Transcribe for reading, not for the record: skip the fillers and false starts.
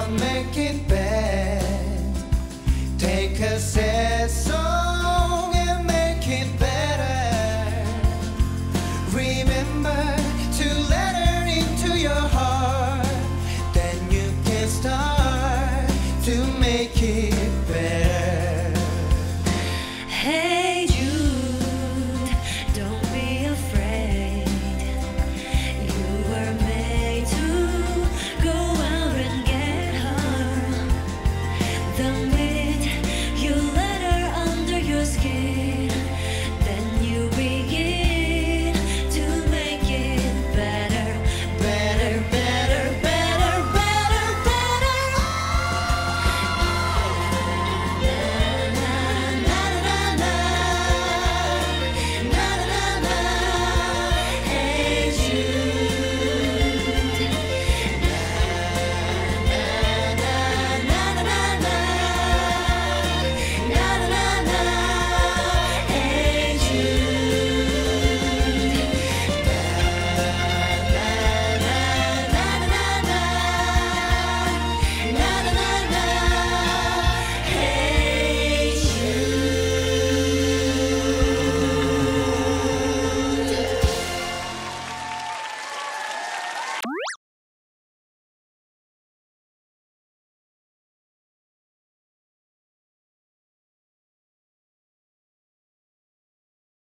don't make it bad. Take a sad song and make it better. Remember to let her into your heart. Then you can start to make it